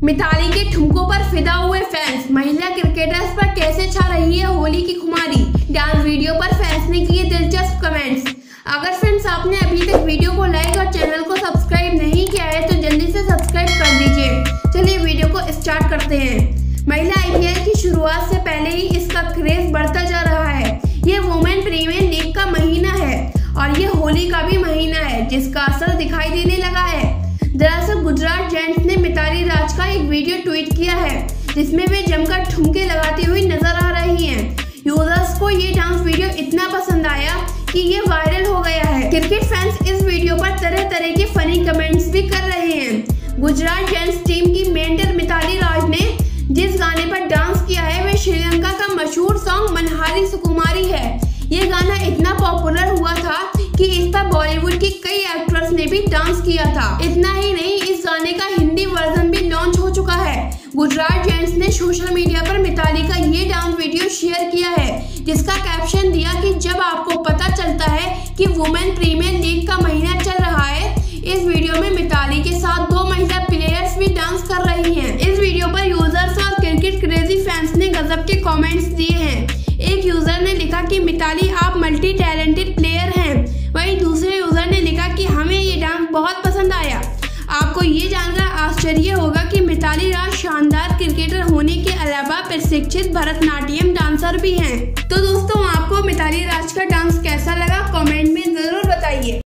मिताली के ठुमकों पर फिदा हुए फैंस। महिला क्रिकेटर्स पर कैसे छा रही है होली की खुमारी। डांस वीडियो पर फैंस ने किए दिलचस्प कमेंट्स। अगर फ्रेंड्स आपने अभी तक वीडियो को लाइक और चैनल को सब्सक्राइब नहीं किया है तो जल्दी से सब्सक्राइब कर दीजिए। चलिए वीडियो को स्टार्ट करते हैं। महिला IPL की शुरुआत से पहले ही इसका क्रेज बढ़ता जा रहा है। ये वुमेन प्रीमियर लीग का महीना है और ये होली का भी महीना है जिसका असर दिखाई देने लगा है। दरअसल गुजरात जेंट्स ने मिताली राज का एक वीडियो ट्वीट किया है जिसमें वे जमकर ठुमके लगाती हुई नजर आ रही हैं। यूजर्स को ये डांस वीडियो इतना पसंद आया कि ये वायरल हो गया है। क्रिकेट फैंस इस वीडियो पर तरह तरह के फनी कमेंट्स भी कर रहे हैं। गुजरात जेंट्स टीम की मेंटर मिताली राज ने जिस गाने पर डांस किया है वह श्रीलंका का मशहूर सॉन्ग मनहारी सुकुमारी है। ये गाना इतना पॉपुलर हुआ था कि इस पर बॉलीवुड की कई एक्ट्रेस ने भी डांस किया था। इतना ही नहीं, इस गाने का हिंदी वर्जन भी लॉन्च हो चुका है। गुजरात जेंट्स ने सोशल मीडिया पर मिताली का ये डांस वीडियो शेयर किया है जिसका कैप्शन दिया कि जब आपको पता चलता है कि वुमेन प्रीमियर लीग का महीना चल रहा है। इस वीडियो में मिताली के साथ 2 महिला प्लेयर्स भी डांस कर रही हैं। इस वीडियो पर यूजर्स और क्रिकेट क्रेजी फैंस ने गजब के कमेंट्स दिए हैं। एक यूजर ने लिखा कि मिताली आप मल्टी टैलेंटेड प्लेयर हैं। वहीं दूसरे यूजर ने लिखा कि हमें ये डांस बहुत पसंद आया। आपको ये जानकर आश्चर्य होगा कि मिताली राज शानदार क्रिकेटर होने के अलावा प्रशिक्षित भरतनाट्यम डांसर भी हैं। तो दोस्तों आपको मिताली राज का डांस कैसा लगा कमेंट में जरूर बताइए।